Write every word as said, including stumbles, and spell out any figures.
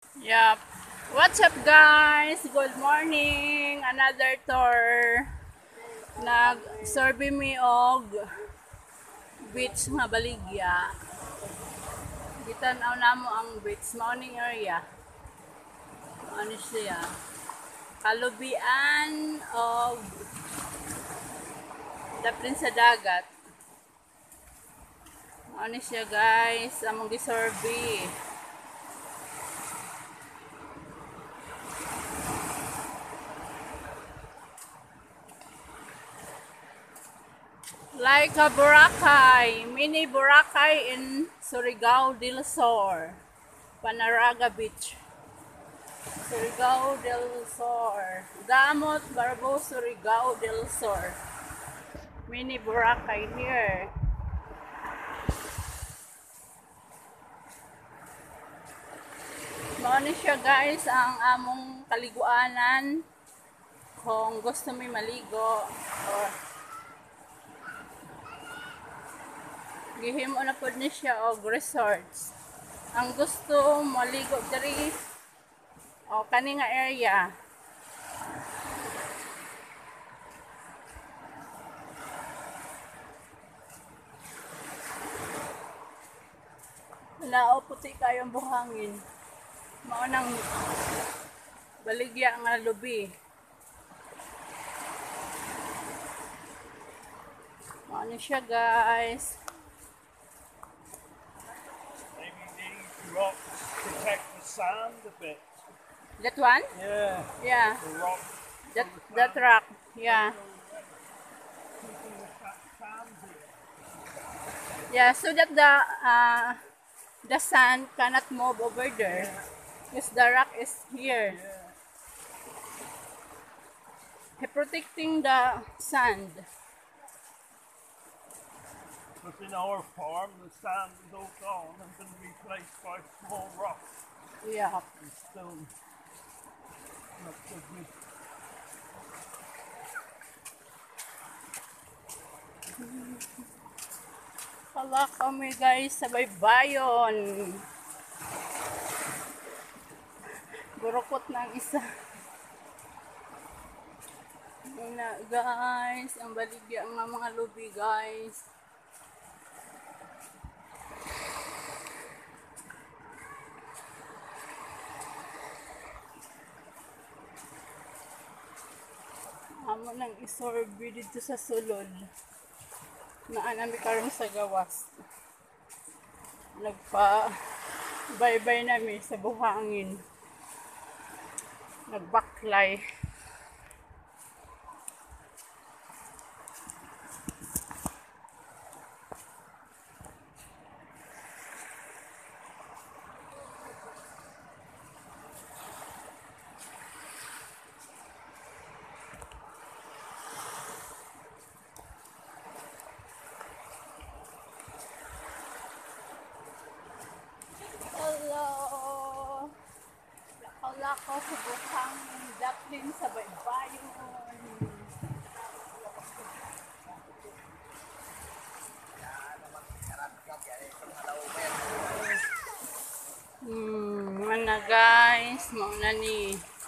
Yep. What's up guys? Good morning. Another tour. Nag-survey mi og beach nga baligya. Gitan-aw namo ang beach morning area. Ano siya? Kalubian og daprin sa dagat. Ano siya guys? Among gi-survey. Like a Boracay, mini Boracay in Surigao del Sur, Panaraga Beach. Surigao del Sur, Damot, Barbo, Surigao del Sur. Mini Boracay here. Mao ni siya guys ang among kaliguanan kung gusto mi maligo or gihimo na pod ni siya og resorts. Ang gusto maligo diri o kani nga area. Wala o puti kayong buhangin. Mao nang baligya nga lubi. Mao ni siya guys. Rocks protect the sand a bit. That one? Yeah. Yeah. The rock. That that rock. Yeah. Yeah, so that the uh, the sand cannot move over there. Because the rock is here. Yeah. Protecting the sand. But in our farm, the sand is all gone and been replaced by small rocks Yeah. and stone. Not so good. Hala kami guys sa baybayon. Burukot ng isa. Una guys, ang baligya nga mga lubi guys. Amo nang isorbe dito sa sulod. Naanami karon sa gawas. Nagpa baybay nami sa buhangin. Nagbaklay. Hello! Lakaw-lakaw sa buhangin, daplin sa baybayon. Hmm, mana guys, mau na ni.